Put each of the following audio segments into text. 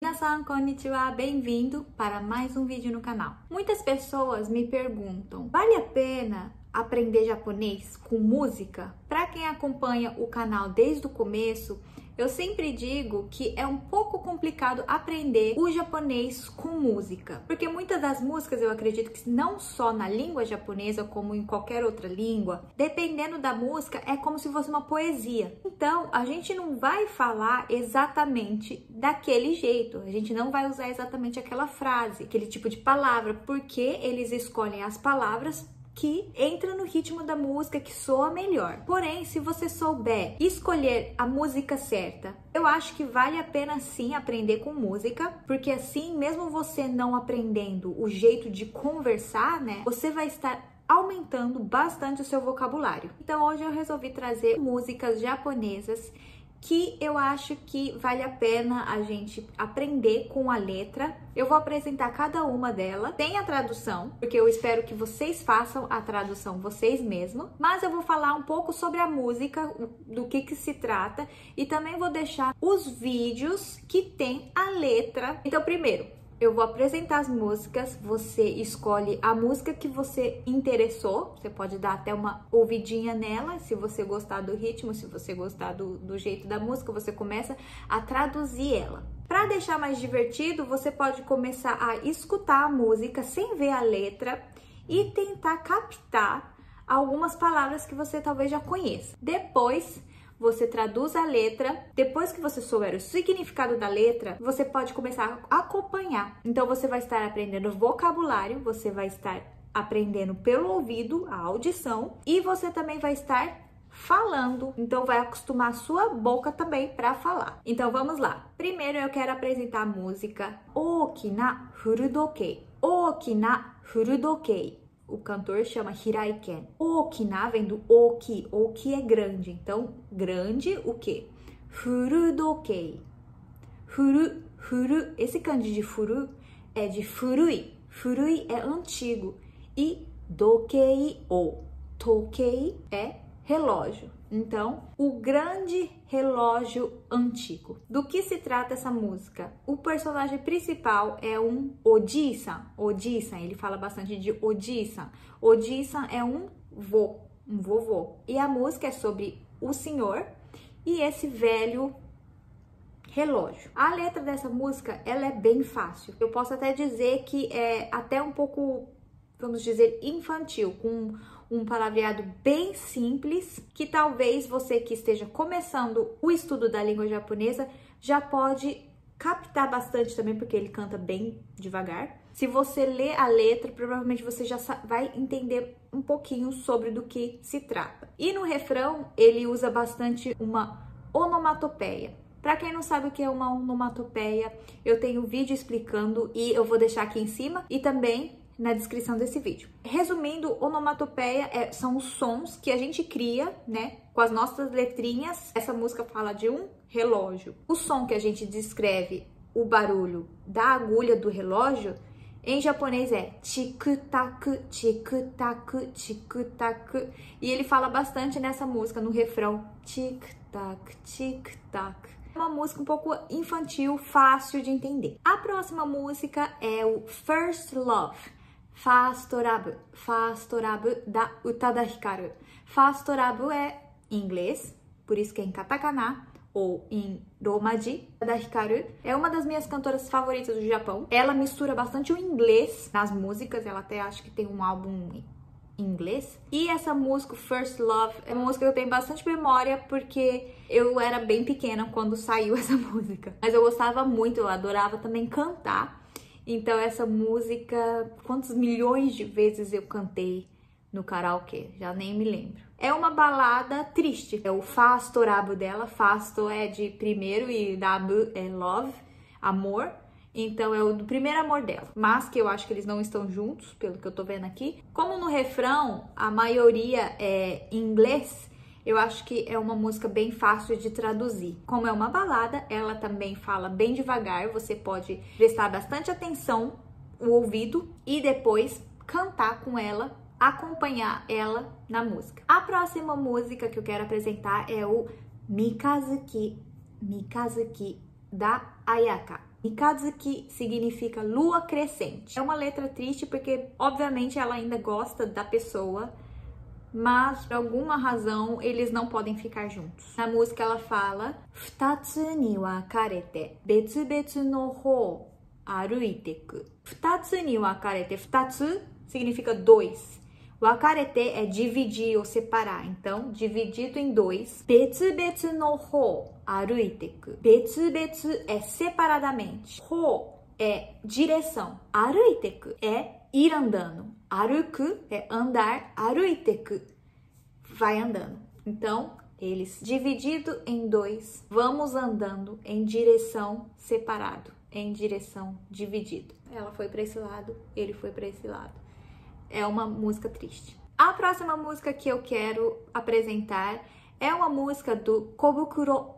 Minasan, konnichiwa, bem-vindo para mais um vídeo no canal. Muitas pessoas me perguntam, vale a pena aprender japonês com música? Para quem acompanha o canal desde o começo, eu sempre digo que é um pouco complicado aprender o japonês com música, porque muitas das músicas eu acredito que não só na língua japonesa, como em qualquer outra língua, dependendo da música, é como se fosse uma poesia. Então, a gente não vai falar exatamente daquele jeito, a gente não vai usar exatamente aquela frase, aquele tipo de palavra, porque eles escolhem as palavras que entra no ritmo da música, que soa melhor. Porém, se você souber escolher a música certa, eu acho que vale a pena sim aprender com música, porque assim, mesmo você não aprendendo o jeito de conversar, né, você vai estar aumentando bastante o seu vocabulário. Então hoje eu resolvi trazer músicas japonesas que eu acho que vale a pena a gente aprender com a letra. Eu vou apresentar cada uma delas, tem a tradução, porque eu espero que vocês façam a tradução vocês mesmos, mas eu vou falar um pouco sobre a música, do que se trata, e também vou deixar os vídeos que tem a letra. Então, primeiro, eu vou apresentar as músicas, você escolhe a música que você interessou, você pode dar até uma ouvidinha nela, se você gostar do ritmo, se você gostar do jeito da música, você começa a traduzir ela. Para deixar mais divertido, você pode começar a escutar a música sem ver a letra e tentar captar algumas palavras que você talvez já conheça. Depois, você traduz a letra. Depois que você souber o significado da letra, você pode começar a acompanhar. Então você vai estar aprendendo vocabulário, você vai estar aprendendo pelo ouvido, a audição, e você também vai estar falando. Então vai acostumar a sua boca também para falar. Então vamos lá. Primeiro eu quero apresentar a música Okina Furudokei. Okina Furudokei. O cantor chama Hiraiken. Okina vem do oki. Oki é grande. Então, grande o quê? Furudokei. Furu. Esse kanji de furu é de furui. Furui é antigo. E dokei ou tokei é relógio. Então, o grande relógio antigo. Do que se trata essa música? O personagem principal é um oji-san. Oji-san, ele fala bastante de oji-san. Oji-san é um vovô. E a música é sobre o senhor e esse velho relógio. A letra dessa música, ela é bem fácil. Eu posso até dizer que é até um pouco, vamos dizer, infantil, com um palavreado bem simples, que talvez você que esteja começando o estudo da língua japonesa já pode captar bastante também, porque ele canta bem devagar. Se você ler a letra, provavelmente você já vai entender um pouquinho sobre do que se trata. E no refrão, ele usa bastante uma onomatopeia. Para quem não sabe o que é uma onomatopeia, eu tenho um vídeo explicando e eu vou deixar aqui em cima e também na descrição desse vídeo. Resumindo, onomatopeia são os sons que a gente cria, né, com as nossas letrinhas. Essa música fala de um relógio. O som que a gente descreve, o barulho da agulha do relógio, em japonês é tiku-taku, tiku-taku, tiku-taku. E ele fala bastante nessa música, no refrão, tic-tac, tic-tac. É uma música um pouco infantil, fácil de entender. A próxima música é o First Love. Fastorabu da Utada Hikaru. Fastorabu é em inglês, por isso que é em katakana ou em romaji. Utada Hikaru é uma das minhas cantoras favoritas do Japão. Ela mistura bastante o inglês nas músicas, ela até acho que tem um álbum em inglês. E essa música, First Love, é uma música que eu tenho bastante memória, porque eu era bem pequena quando saiu essa música. Mas eu gostava muito, eu adorava também cantar. Então essa música, quantos milhões de vezes eu cantei no karaokê, já nem me lembro. É uma balada triste, é o fastorabu dela, fasto é de primeiro e rabu é love, amor. Então é o do primeiro amor dela, mas que eu acho que eles não estão juntos, pelo que eu tô vendo aqui. Como no refrão a maioria é em inglês, eu acho que é uma música bem fácil de traduzir. Como é uma balada, ela também fala bem devagar, você pode prestar bastante atenção, o ouvido, e depois cantar com ela, acompanhar ela na música. A próxima música que eu quero apresentar é o Mikazuki da Ayaka. Mikazuki significa lua crescente. É uma letra triste porque, obviamente, ela ainda gosta da pessoa, mas por alguma razão eles não podem ficar juntos. Na música ela fala: Futatsu ni wakarete betsubetsu no hou aruiteku. Futatsu ni wakarete. Futatsu significa dois. Wakarete é dividir ou separar. Então, dividido em dois. Betsubetsu no hou aruiteku. Betsubetsu é separadamente. Hou é direção. Aruiteku é ir andando. Aruku é andar. Aruiteku vai andando. Então, eles dividido em dois, vamos andando em direção separado, em direção dividido. Ela foi para esse lado, ele foi para esse lado. É uma música triste. A próxima música que eu quero apresentar é uma música do Kobukuro.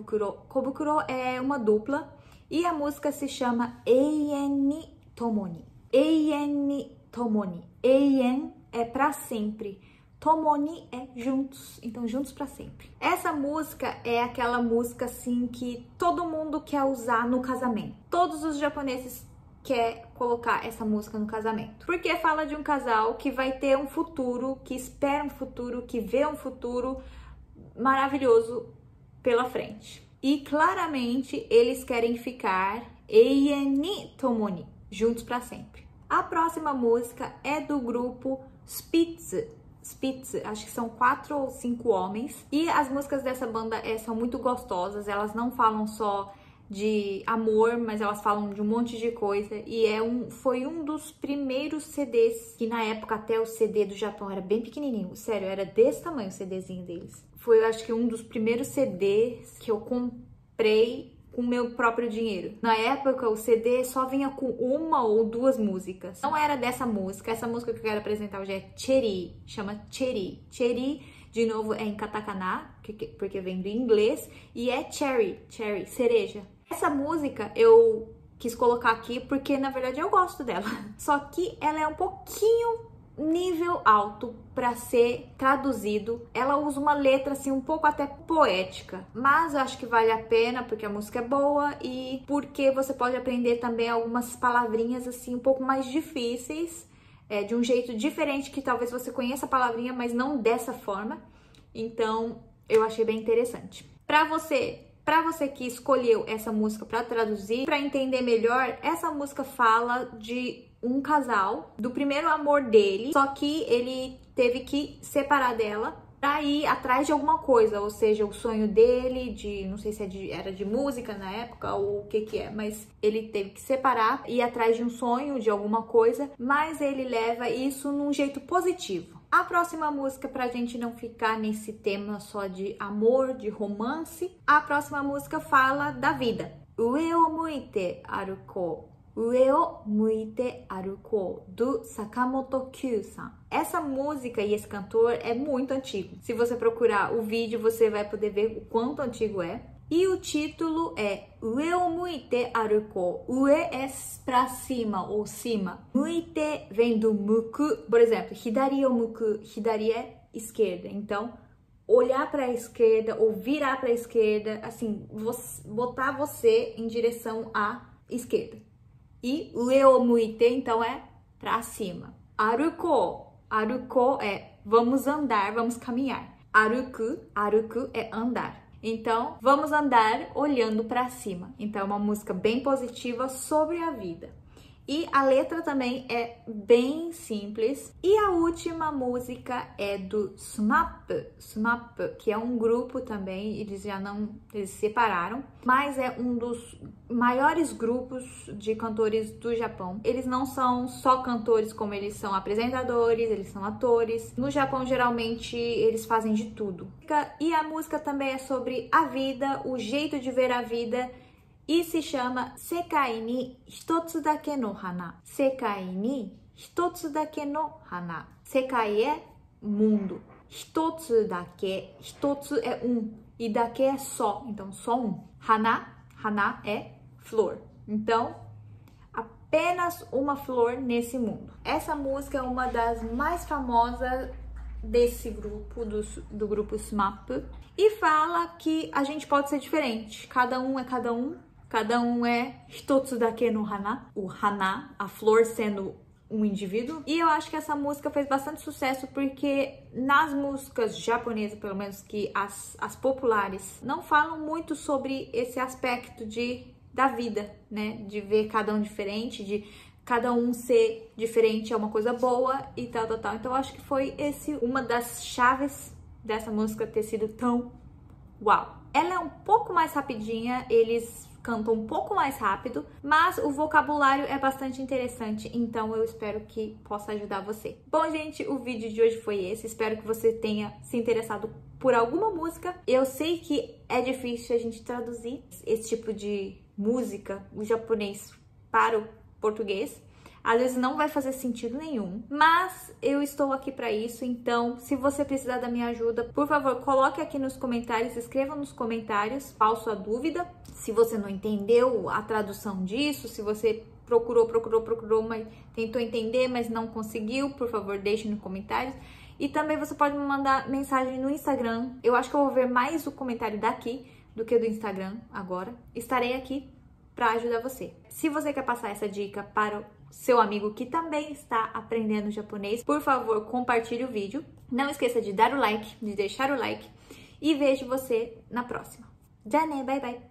Kobukuro é uma dupla e a música se chama Eien ni Tomoni. Eien ni Tomoni. Eien é para sempre. Tomoni é juntos, então juntos para sempre. Essa música é aquela música assim que todo mundo quer usar no casamento. Todos os japoneses querem colocar essa música no casamento. Porque fala de um casal que vai ter um futuro, que espera um futuro, que vê um futuro maravilhoso pela frente. E claramente eles querem ficar Eien ni Tomoni, juntos para sempre. A próxima música é do grupo Spitz, acho que são 4 ou 5 homens. E as músicas dessa banda são muito gostosas. Elas não falam só de amor, mas elas falam de um monte de coisa. E foi um dos primeiros CDs, que na época até o CD do Japão era bem pequenininho. Sério, era desse tamanho o CDzinho deles. Foi, eu acho que um dos primeiros CDs que eu comprei com meu próprio dinheiro. Na época, o CD só vinha com 1 ou 2 músicas. Não era dessa música. Essa música que eu quero apresentar hoje é Cherry. Chama Cherry. Cherry, de novo, é em katakana, porque vem do inglês. E é cherry, cereja. Essa música eu quis colocar aqui porque, na verdade, eu gosto dela. Só que ela é um pouquinho nível alto para ser traduzido. Ela usa uma letra assim um pouco até poética, mas eu acho que vale a pena porque a música é boa e porque você pode aprender também algumas palavrinhas assim um pouco mais difíceis, de um jeito diferente, que talvez você conheça a palavrinha, mas não dessa forma. Então, eu achei bem interessante. Para você que escolheu essa música para traduzir, para entender melhor, essa música fala de um casal, do primeiro amor dele, só que ele teve que separar dela pra ir atrás de alguma coisa, ou seja, o sonho dele não sei se era de música na época ou o que é, mas ele teve que separar, ir atrás de um sonho, de alguma coisa, mas ele leva isso num jeito positivo. A próxima música, pra gente não ficar nesse tema só de amor, de romance, a próxima música fala da vida. Ue o muite aruko. Ue o muite aruko, do Sakamoto Kyu-san. Essa música e esse cantor é muito antigo. Se você procurar o vídeo, você vai poder ver o quanto antigo é. E o título é Ue o muite aruko. Ue é pra cima ou cima. Muite vem do muku. Por exemplo, hidari o muku. Hidari é esquerda. Então, olhar para a esquerda ou virar para a esquerda, assim, botar você em direção à esquerda. E ue o muite, então, é pra cima. Aruko. Aruko é vamos andar, vamos caminhar. Aruku é andar. Então, vamos andar olhando pra cima. Então, é uma música bem positiva sobre a vida. E a letra também é bem simples. E a última música é do SMAP, que é um grupo também, eles se separaram, mas é um dos maiores grupos de cantores do Japão. Eles não são só cantores, como eles são apresentadores, eles são atores. No Japão, geralmente, eles fazem de tudo. E a música também é sobre a vida, o jeito de ver a vida, e se chama Sekai ni hitotsu dake no hana. Sekai ni hitotsu dake no hana. Sekai é mundo. Hitotsu dake. Hitotsu é um. E dake é só. Então, só um. Hana é flor. Então, apenas uma flor nesse mundo. Essa música é uma das mais famosas desse grupo, do grupo SMAP. E fala que a gente pode ser diferente. Cada um é cada um. Cada um é hitotsu dake no hana, o hana, a flor sendo um indivíduo. E eu acho que essa música fez bastante sucesso porque nas músicas japonesas, pelo menos que as populares, não falam muito sobre esse aspecto da vida, né? De ver cada um diferente, de cada um ser diferente é uma coisa boa e tal. Então eu acho que foi uma das chaves dessa música ter sido tão uau. Ela é um pouco mais rapidinha, eles cantam um pouco mais rápido, mas o vocabulário é bastante interessante, então eu espero que possa ajudar você. Bom, gente, o vídeo de hoje foi esse. Espero que você tenha se interessado por alguma música. Eu sei que é difícil a gente traduzir esse tipo de música, o japonês, para o português. Às vezes não vai fazer sentido nenhum, mas eu estou aqui para isso, então se você precisar da minha ajuda, por favor, coloque aqui nos comentários, escreva nos comentários qual sua dúvida, se você não entendeu a tradução disso, se você procurou, mas tentou entender, mas não conseguiu, por favor, deixe nos comentários. E também você pode me mandar mensagem no Instagram, eu acho que eu vou ver mais o comentário daqui do que do Instagram agora. Estarei aqui para ajudar você. Se você quer passar essa dica para o seu amigo que também está aprendendo japonês, por favor, compartilhe o vídeo. Não esqueça de dar o like, de deixar o like e vejo você na próxima. Já né, bye bye!